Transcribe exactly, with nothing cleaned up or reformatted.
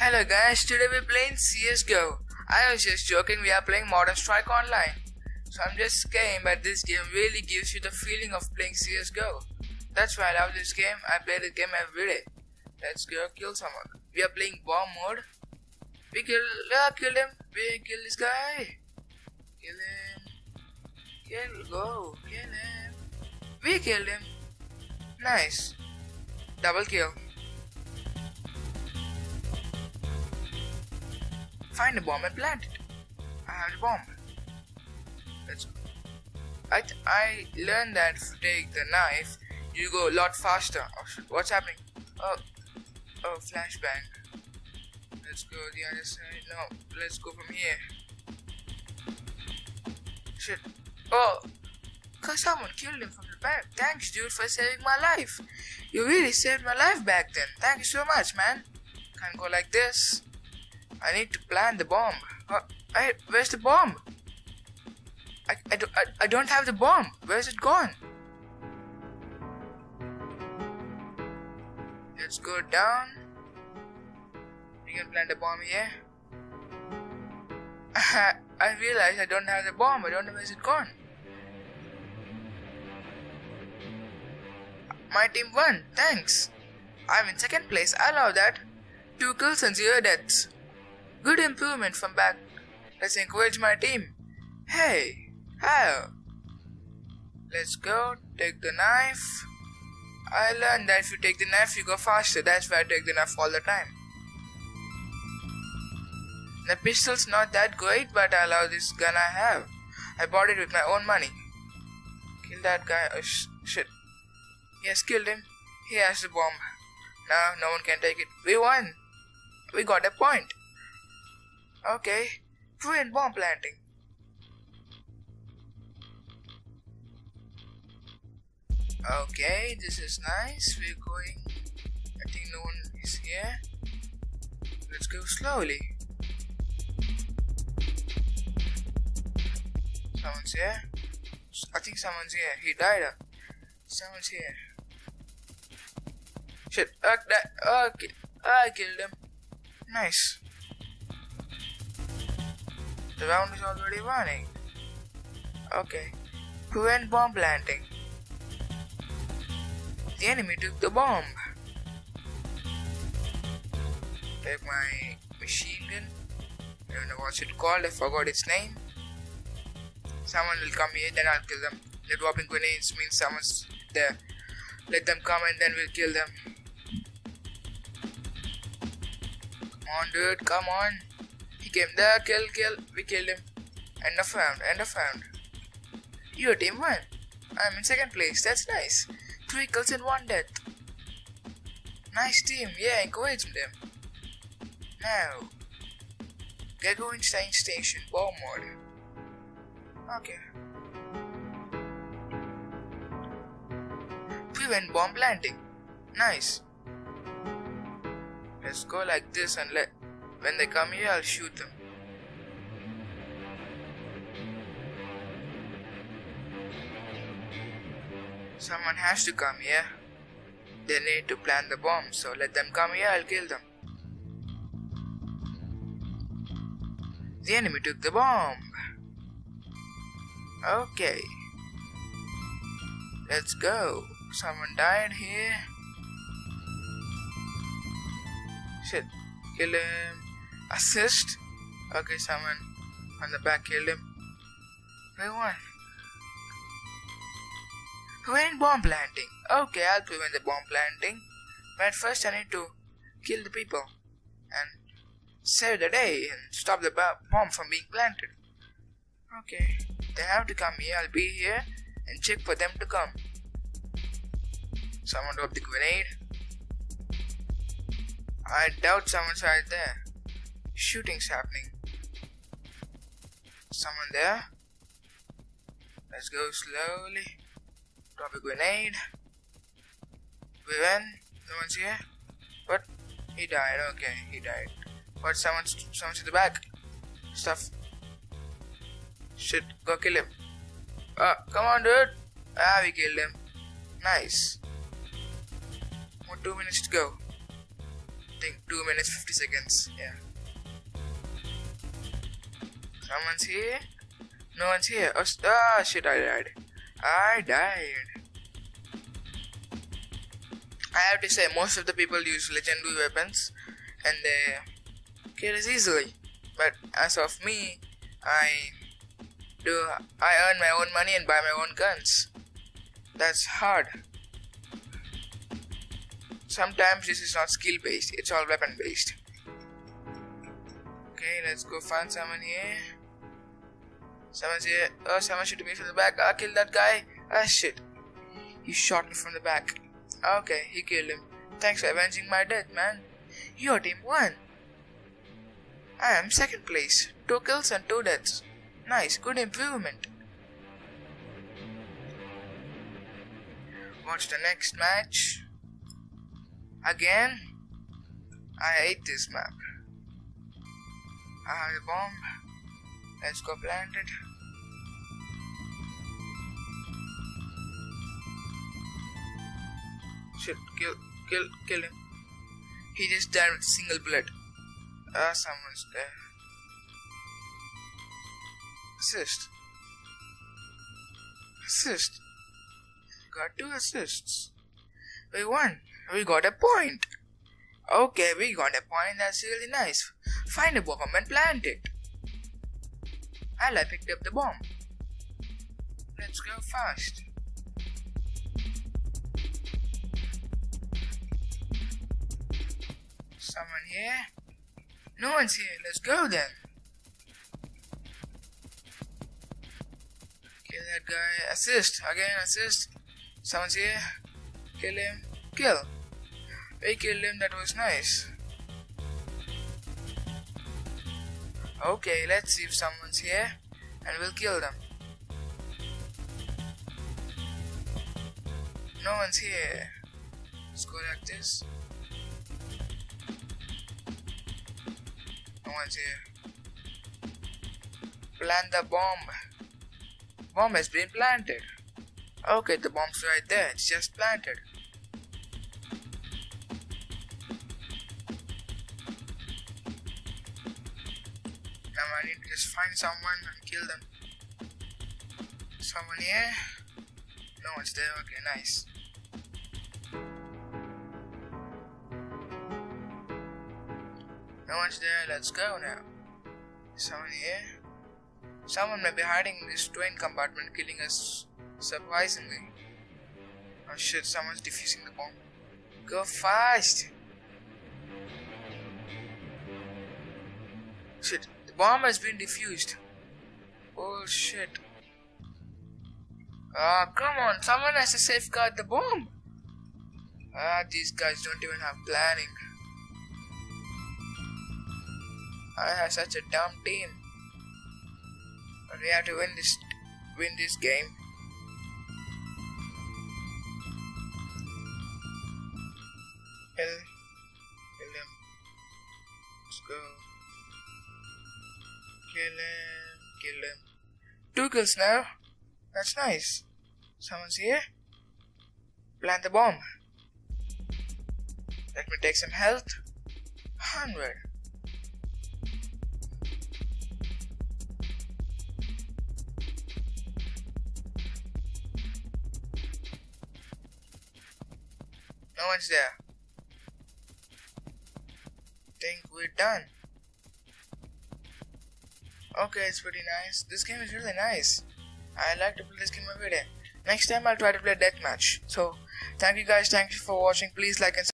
Hello guys, today we're playing C S G O. I was just joking, we are playing Modern Strike Online. So I'm just saying, but this game really gives you the feeling of playing C S G O. That's why I love this game. I play the game every day. Let's go kill someone. We are playing bomb mode. We kill, uh, killed him. We kill this guy. Kill him. Kill, go, kill him. We killed him. Nice. Double kill. Find a bomb and plant it. I have the bomb. Let's go. I th I learned that if you take the knife, you go a lot faster. Oh shit, what's happening? Oh, oh, flashbang. Let's go the other side. No, let's go from here. Shit. Oh, cause someone killed him from the back. Thanks, dude, for saving my life. You really saved my life back then. Thank you so much, man. Can't go like this. I need to plant the bomb. Uh, I, where's the bomb? I, I, do, I, I don't have the bomb. Where's it gone? Let's go down. We can plant a bomb here. I realize I don't have the bomb. I don't know where's it gone. My team won. Thanks. I'm in second place. I love that. Two kills and zero deaths. Good improvement from back. Let's encourage my team. Hey, how? Let's go. Take the knife. I learned that if you take the knife, you go faster. That's why I take the knife all the time. The pistol's not that great, but I love this gun I have. I bought it with my own money. Kill that guy. Oh, sh shit. Yes, killed him. He has the bomb. Now no one can take it. We won. We got a point. Okay, prevent bomb planting. Okay, this is nice. We're going. I think no one is here. Let's go slowly. Someone's here. I think someone's here. He died. Someone's here. Shit. Uh, that, uh, I killed him. Nice. The round is already running. Okay. Prevent bomb planting. The enemy took the bomb. Take my machine gun. I don't know what's it called. I forgot its name. Someone will come here, then I'll kill them. The dropping grenades means someone's there. Let them come and then we'll kill them. Come on, dude. Come on. He came there, kill, kill, we killed him. End of round, end of round. Your team won. I'm in second place, that's nice. Three kills and one death. Nice team, yeah, encourage them. Now, Csgo Insane Station, bomb mode. Okay. Prevent bomb planting. Nice. Let's go like this and let when they come here, I'll shoot them. Someone has to come here. They need to plant the bomb, so let them come here, I'll kill them. The enemy took the bomb. Okay. Let's go. Someone died here. Shit. Kill him. Assist. Okay, someone on the back killed him. We won. Prevent bomb planting. Okay, I'll prevent the bomb planting. But first I need to kill the people and save the day and stop the bomb from being planted. Okay, they have to come here. I'll be here and check for them to come. Someone dropped the grenade. I doubt someone's right there. Shooting's happening. Someone there? Let's go slowly. Drop a grenade. We win. No one's here. What? He died. Okay, he died. But someone's someone's in the back. Stuff. Shit, go kill him. Ah, come on, dude. Ah, we killed him. Nice. More two minutes to go. think two minutes fifty seconds. Yeah. Someone's here. No one's here. Oh, ah, shit! I died. I died. I have to say, most of the people use legendary weapons, and they kill us easily. But as of me, I do. I earn my own money and buy my own guns. That's hard. Sometimes this is not skill based, it's all weapon based. Okay, let's go find someone here. Someone's here. Oh, someone shooting me from the back. I killed that guy. Ah, shit. He shot me from the back. Okay, he killed him. Thanks for avenging my death, man. Your team won. I am second place. Two kills and two deaths. Nice, good improvement. What's the next match? Again? I hate this map. I have a bomb. Let's go plant it. Shit, kill, kill, kill him. He just died with a single bullet. Ah, someone's there. Assist. Assist. Got two assists. We won. We got a point. Okay, we got a point. That's really nice. Find a bomb and plant it. And I picked up the bomb. Let's go fast. Someone here? No one's here. Let's go then. Kill that guy. Assist. Again, assist. Someone's here. Kill him. Kill. We killed him. That was nice. Okay, let's see if someone's here and we'll kill them. No one's here. Let's go like this. No one's here. Plant the bomb. Bomb has been planted. Okay, the bomb's right there. It's just planted. Now I need to just find someone and kill them. Someone here? No one's there. Okay, nice. No one's there. Let's go now. Someone here? Someone may be hiding in this train compartment, killing us surprisingly. Oh shit, someone's defusing the bomb. Go fast! Shit, the bomb has been defused. Oh shit. Ah, come on, someone has to safeguard the bomb. Ah, these guys don't even have planning. I have such a dumb team. But we have to win this win this game. Kill, kill him. Let's go. Kill him, kill him. Two kills now. That's nice. Someone's here. Plant the bomb. Let me take some health. Hundred. No one's there. Think we're done. Okay, it's pretty nice. This game is really nice. I like to play this game every day. Next time I'll try to play deathmatch. So, thank you guys. Thank you for watching. Please like and subscribe.